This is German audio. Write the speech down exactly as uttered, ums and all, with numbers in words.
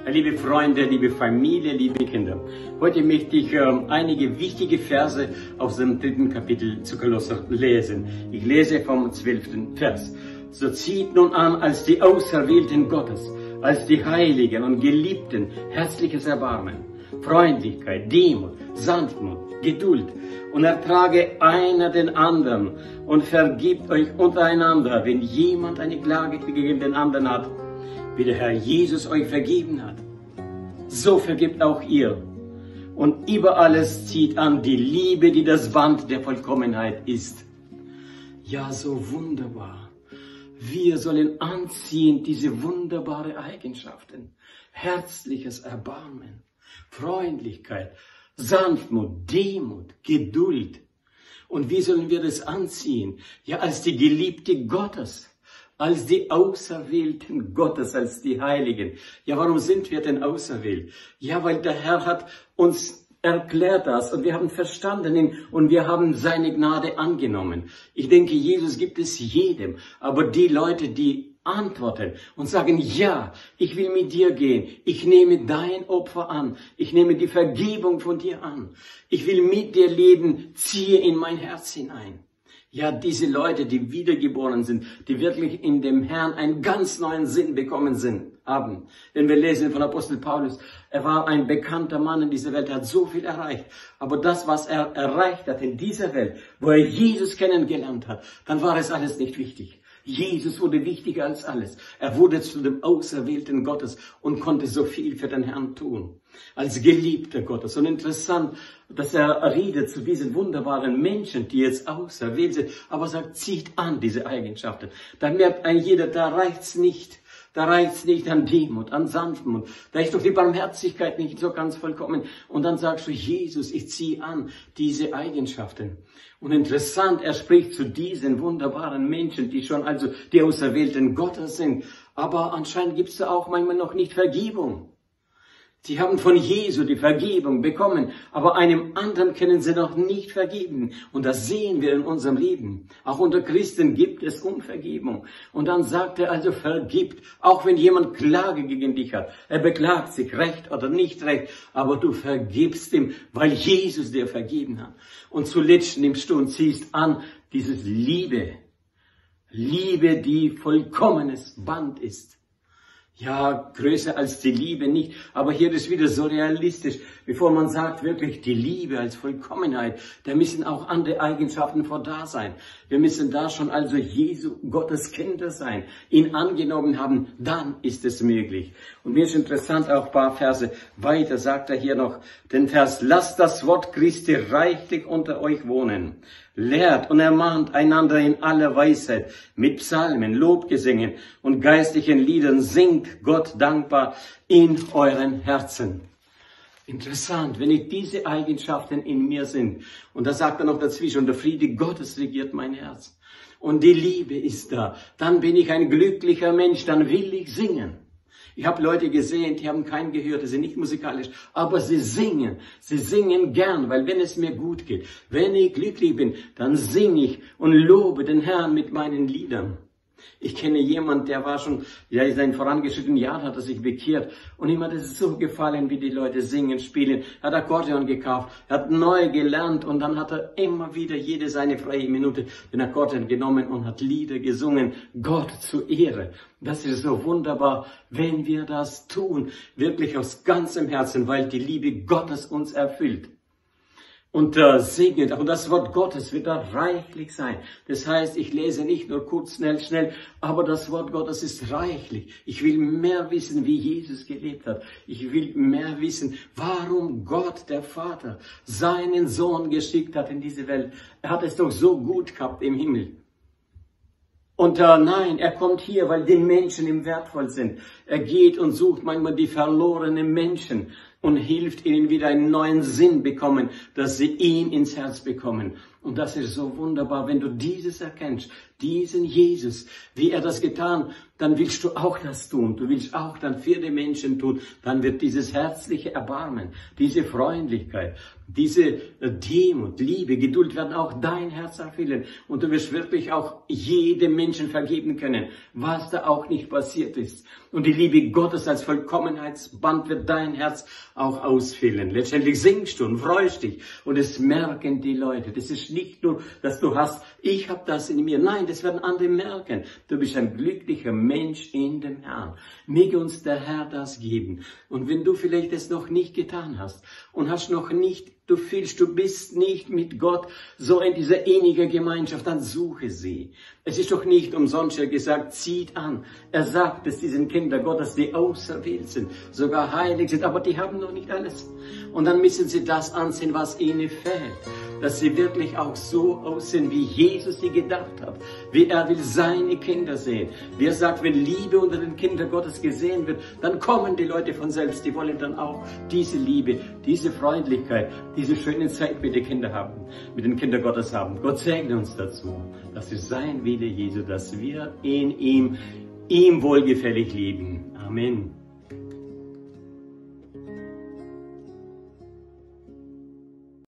Liebe Freunde, liebe Familie, liebe Kinder, heute möchte ich äh, einige wichtige Verse aus dem dritten Kapitel zu Kolosser lesen. Ich lese vom zwölften Vers. So zieht nun an als die Auserwählten Gottes, als die Heiligen und Geliebten herzliches Erbarmen, Freundlichkeit, Demut, Sanftmut, Geduld und ertrage einer den anderen und vergibt euch untereinander, wenn jemand eine Klage gegen den anderen hat, wie der Herr Jesus euch vergeben hat. So vergibt auch ihr. Und über alles zieht an die Liebe, die das Band der Vollkommenheit ist. Ja, so wunderbar. Wir sollen anziehen diese wunderbaren Eigenschaften. Herzliches Erbarmen, Freundlichkeit, Sanftmut, Demut, Geduld. Und wie sollen wir das anziehen? Ja, als die Geliebte Gottes. Als die Auserwählten Gottes, als die Heiligen. Ja, warum sind wir denn auserwählt? Ja, weil der Herr hat uns erklärt das und wir haben verstanden ihn und wir haben seine Gnade angenommen. Ich denke, Jesus gibt es jedem, aber die Leute, die antworten und sagen, ja, ich will mit dir gehen, ich nehme dein Opfer an, ich nehme die Vergebung von dir an, ich will mit dir leben, ziehe in mein Herz hinein. Ja, diese Leute, die wiedergeboren sind, die wirklich in dem Herrn einen ganz neuen Sinn bekommen sind, haben. Wenn wir lesen von Apostel Paulus, er war ein bekannter Mann in dieser Welt, er hat so viel erreicht. Aber das, was er erreicht hat in dieser Welt, wo er Jesus kennengelernt hat, dann war es alles nicht wichtig. Jesus wurde wichtiger als alles. Er wurde zu dem Auserwählten Gottes und konnte so viel für den Herrn tun. Als Geliebter Gottes. Und interessant, dass er redet zu diesen wunderbaren Menschen, die jetzt auserwählt sind, aber sagt, zieht an diese Eigenschaften. Dann merkt ein jeder, da reicht's nicht. Da reicht's nicht an Demut, an Sanftmut. Da ist doch die Barmherzigkeit nicht so ganz vollkommen. Und dann sagst du, Jesus, ich ziehe an diese Eigenschaften. Und interessant, er spricht zu diesen wunderbaren Menschen, die schon also die Auserwählten Gottes sind. Aber anscheinend gibt's da auch manchmal noch nicht Vergebung. Sie haben von Jesu die Vergebung bekommen, aber einem anderen können sie noch nicht vergeben. Und das sehen wir in unserem Leben. Auch unter Christen gibt es Unvergebung. Und dann sagt er also, vergibt, auch wenn jemand Klage gegen dich hat. Er beklagt sich, recht oder nicht recht, aber du vergibst ihm, weil Jesus dir vergeben hat. Und zuletzt nimmst du und ziehst an dieses Liebe. Liebe, die vollkommenes Band ist. Ja, größer als die Liebe nicht. Aber hier ist wieder so realistisch. Bevor man sagt wirklich die Liebe als Vollkommenheit, da müssen auch andere Eigenschaften vor da sein. Wir müssen da schon also Jesu, Gottes Kinder sein, ihn angenommen haben, dann ist es möglich. Und mir ist interessant, auch ein paar Verse weiter sagt er hier noch, den Vers, lasst das Wort Christi reichlich unter euch wohnen. Lehrt und ermahnt einander in aller Weisheit, mit Psalmen, Lobgesängen und geistlichen Liedern, singt Gott dankbar in euren Herzen. Interessant, wenn ich diese Eigenschaften in mir sind, und da sagt er noch dazwischen, und der Friede Gottes regiert mein Herz, und die Liebe ist da, dann bin ich ein glücklicher Mensch, dann will ich singen. Ich habe Leute gesehen, die haben kein Gehör, die sind nicht musikalisch, aber sie singen. Sie singen gern, weil wenn es mir gut geht, wenn ich glücklich bin, dann singe ich und lobe den Herrn mit meinen Liedern. Ich kenne jemanden, der war schon, ja, in seinen vorangeschrittenen Jahren hat er sich bekehrt. Und ihm hat es so gefallen, wie die Leute singen, spielen. Er hat Akkordeon gekauft, er hat neu gelernt und dann hat er immer wieder jede seine freie Minute den Akkordeon genommen und hat Lieder gesungen, Gott zur Ehre. Das ist so wunderbar, wenn wir das tun, wirklich aus ganzem Herzen, weil die Liebe Gottes uns erfüllt. Und äh, segnet, und das Wort Gottes wird da reichlich sein. Das heißt, ich lese nicht nur kurz, schnell, schnell, aber das Wort Gottes ist reichlich. Ich will mehr wissen, wie Jesus gelebt hat. Ich will mehr wissen, warum Gott, der Vater, seinen Sohn geschickt hat in diese Welt. Er hat es doch so gut gehabt im Himmel. Und äh, nein, er kommt hier, weil die Menschen ihm wertvoll sind. Er geht und sucht manchmal die verlorenen Menschen und hilft ihnen wieder einen neuen Sinn bekommen, dass sie ihn ins Herz bekommen. Und das ist so wunderbar, wenn du dieses erkennst, diesen Jesus, wie er das getan, dann willst du auch das tun. Du willst auch dann für die Menschen tun. Dann wird dieses herzliche Erbarmen, diese Freundlichkeit, diese Demut, Liebe, Geduld werden auch dein Herz erfüllen. Und du wirst wirklich auch jedem Menschen vergeben können, was da auch nicht passiert ist. Und die Liebe Gottes als Vollkommenheitsband wird dein Herz auch ausfüllen. Letztendlich singst du und freust dich. Und es merken die Leute. Das ist nicht nur, dass du hast, ich habe das in mir. Nein, das werden andere merken. Du bist ein glücklicher Mensch in dem Herrn. Möge uns der Herr das geben. Und wenn du vielleicht es noch nicht getan hast und hast noch nicht, du fühlst, du bist nicht mit Gott so in dieser innigen Gemeinschaft, dann suche sie. Es ist doch nicht umsonst gesagt, zieht an. Er sagt es diesen Kindern Gottes, die auserwählt sind, sogar heilig sind, aber die haben noch nicht alles. Und dann müssen sie das ansehen, was ihnen fehlt. Dass sie wirklich auch so aussehen, wie Jesus sie gedacht hat. Wie er will seine Kinder sehen. Wie er sagt, wenn Liebe unter den Kindern Gottes gesehen wird, dann kommen die Leute von selbst. Die wollen dann auch diese Liebe, diese Freundlichkeit, diese schöne Zeit mit den Kindern haben, mit den Kindern Gottes haben. Gott segne uns dazu. Das ist sein Wille, Jesu, dass wir in ihm, ihm wohlgefällig leben. Amen.